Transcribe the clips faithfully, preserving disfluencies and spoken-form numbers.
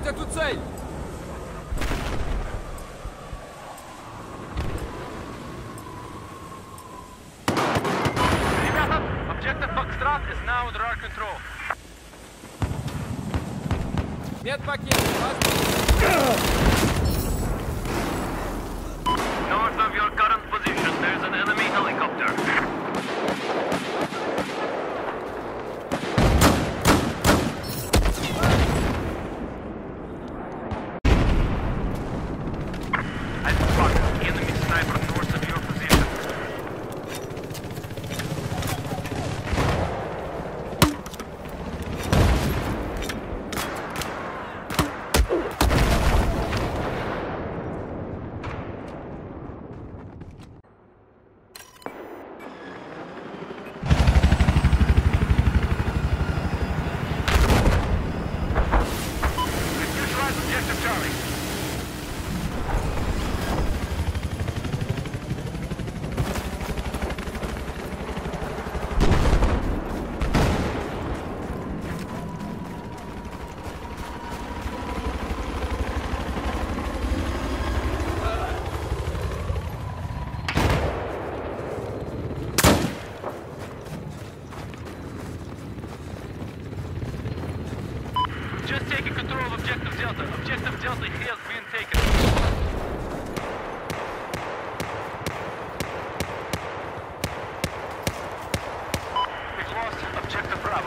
Держать эту цель! Ребята, objective Foxtrot is now under our control. Медпакет! North of your current position, there's an enemy helicopter. I've spotted enemy sniper north of your position. Neutralize objective Charlie. Just taking control of Objective Delta. Objective Delta has been taken. We've lost Objective Bravo.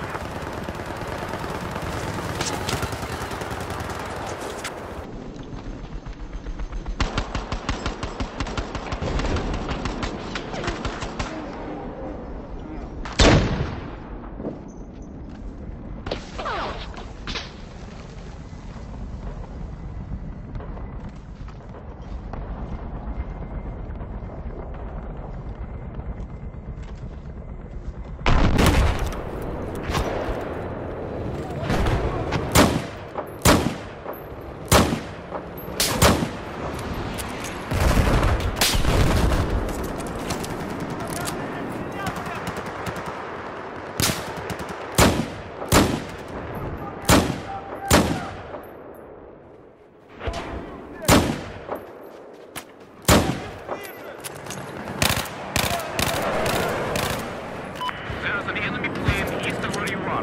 There's an enemy plane east of where you are.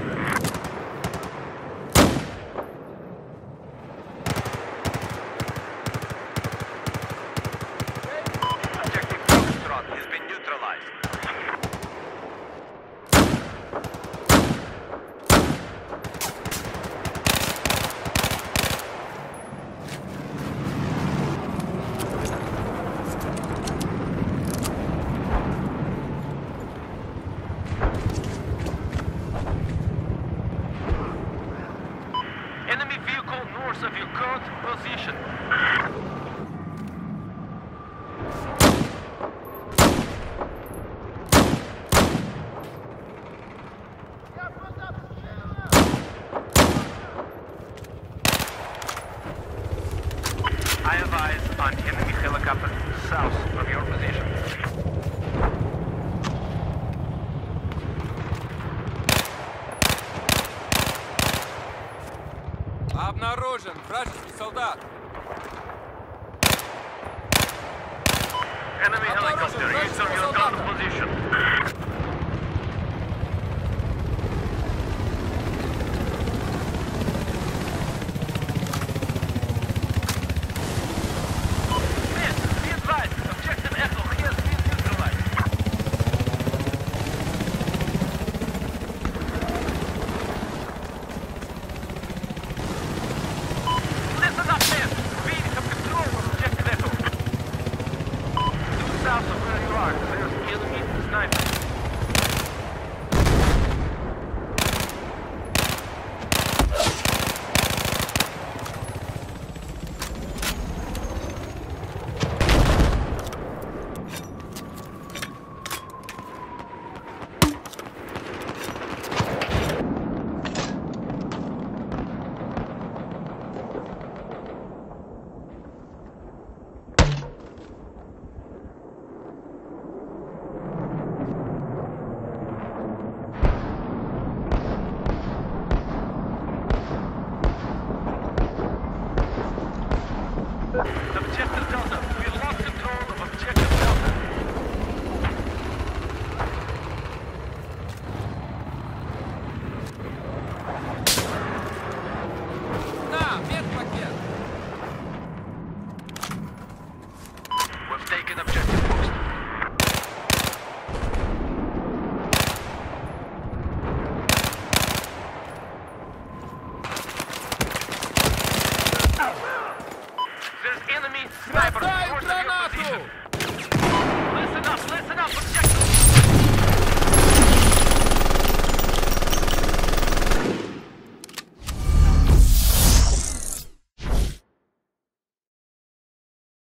Objective Foxtrot has been neutralized. Enemy vehicle north of your current position. I have eyes on enemy helicopter south of your position. Обнаружен вражеский солдат! Enemy helicopter east of your current position.